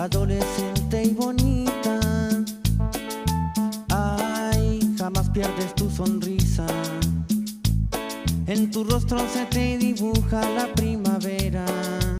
adolescente y bonita. Ay, jamás pierdes tu sonrisa. En tu rostro se te dibuja la primavera.